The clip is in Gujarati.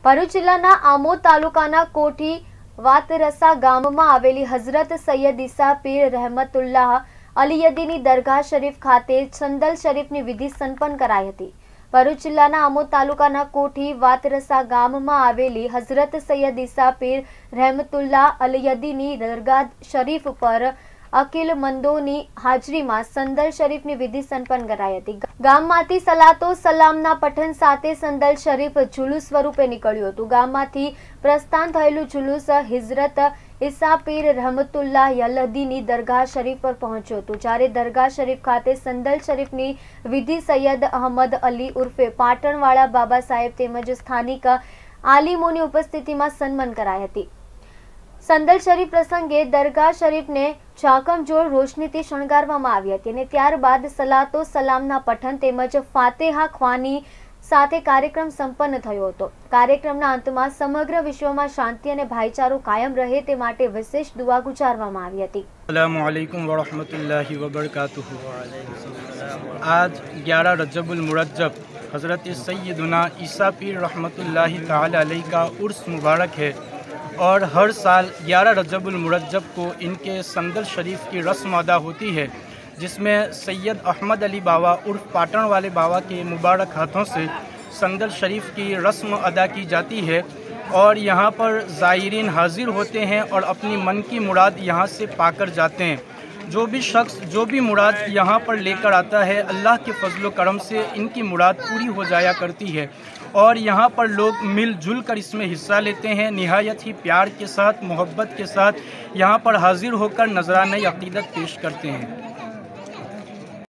ભરૂચ જિલ્લાના આમોદ તાલુકાના કોઠી વાતરસા ગામમાં આવેલી હઝરત સૈયદ ઈસા પીર રહેમતુલ્લાહ અલીયદીની દરગાહ શરીફ ખાતે સંદલ શરીફની વિધિ સંપન્ન કરાઈ હતી। ભરૂચ જિલ્લાના આમોદ તાલુકાના કોઠી વાતરસા ગામમાં આવેલી હઝરત સૈયદ ઈસા પીર રહેમતુલ્લાહ અલીયદીની દરગાહ શરીફ પર અકીલ મંદોની હાજરીમાં સંદલ શરીફની વિધિ સંપન્ન કરાઈ હતી। ગામમાંથી સલાતો સલામના પઠન સાથે સંદલ શરીફ જુલુસ સ્વરૂપે નીકળ્યું હતું। ગામમાંથી પ્રસ્થાન થયેલું જુલુસ હઝરત ઈસા પીર રહેમતુલ્લાહ અલીયદીની દરગાહ શરીફ પર પહોંચ્યું હતું। જ્યારે દરગાહ શરીફ ખાતે સંદલ શરીફની વિધિ સૈયદ અહમદ અલી ઉર્ફે પાટણવાળા બાબા સાહેબ તેમજ સ્થાનિક આલિમોની ઉપસ્થિતિમાં સન્માન કરાઈ હતી। સંદલ શરીફ પ્રસંગે દરગાહ શરીફને ઝાકમઝોળ રોશનીથી શણગારવામાં આવી હતી અને ત્યારબાદ સલાતો સલામના પઠન તેમજ ફાતેહા ખ્વાની સાથે કાર્યક્રમ સંપન્ન થયો હતો। કાર્યક્રમના અંતમાં સમગ્ર વિશ્વમાં શાંતિ અને ભાઈચારો કાયમ રહે તે માટે વિશેષ દુઆ ગુજારવામાં આવી હતી। अस्सलामु अलैकुम वरहमतुल्लाहि वबरकातुहू। आज 11 रजबुल मुरज्जब हज़रत सैयदना ईसा पीर रहमतुल्लाहि ताला अलैहि का उर्स मुबारक है और हर साल 11 रजबुल मुरज्जब को इनके संदल शरीफ की रस्म अदा होती है, जिसमें सैयद अहमद अली बाबा उर्फ पाटण वाले बाबा के मुबारक हाथों से संदल शरीफ की रस्म अदा की जाती है और यहाँ पर ज़ायरीन हाजिर होते हैं और अपनी मन की मुराद यहाँ से पाकर जाते हैं। जो भी शख्स जो भी मुराद यहाँ पर लेकर आता है, अल्लाह के फजल करम से इनकी मुराद पूरी हो जाया करती है और यहाँ पर लोग मिलजुल कर इसमें हिस्सा लेते हैं। निहायत ही प्यार के साथ, मोहब्बत के साथ यहाँ पर हाजिर होकर नजराने अक़ीदत पेश करते हैं।